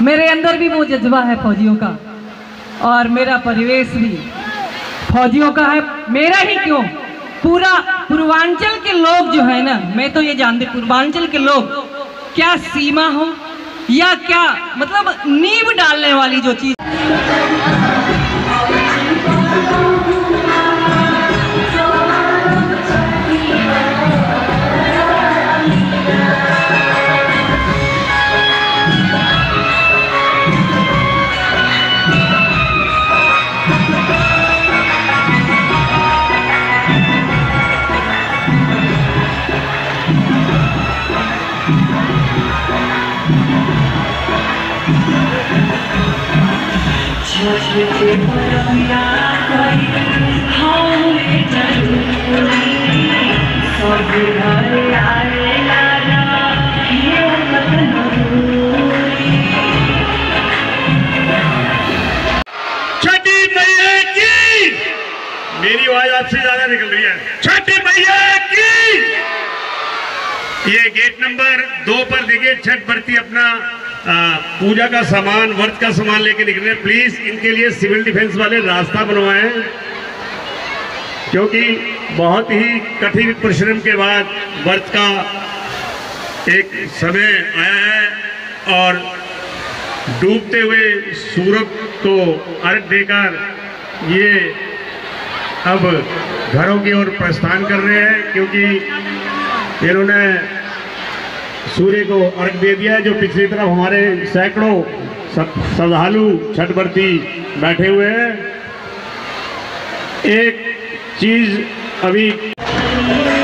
मेरे अंदर भी वो जज्बा है फौजियों का, और मेरा परिवेश भी फौजियों का है। मेरा ही क्यों, पूरा पूर्वांचल के लोग जो है ना, मैं तो ये जानती, पूर्वांचल के लोग क्या सीमा हो या क्या मतलब नींव डालने वाली जो चीज। छठी मैया की, मेरी आवाज आपसे ज्यादा निकल रही है। छठी मैया की। ये गेट नंबर 2 पर देखिए, छठ बरती अपना पूजा का सामान, व्रत का सामान लेके निकल रहे हैं। प्लीज इनके लिए सिविल डिफेंस वाले रास्ता बनवाएं, क्योंकि बहुत ही कठिन परिश्रम के बाद व्रत का एक समय आया है और डूबते हुए सूरज को अर्घ देकर ये अब घरों की ओर प्रस्थान कर रहे हैं, क्योंकि इन्होंने सूर्य को अर्घ दे दिया है। जो पिछली तरफ हमारे सैकड़ों श्रद्धालु छठ व्रती बैठे हुए हैं। एक चीज अभी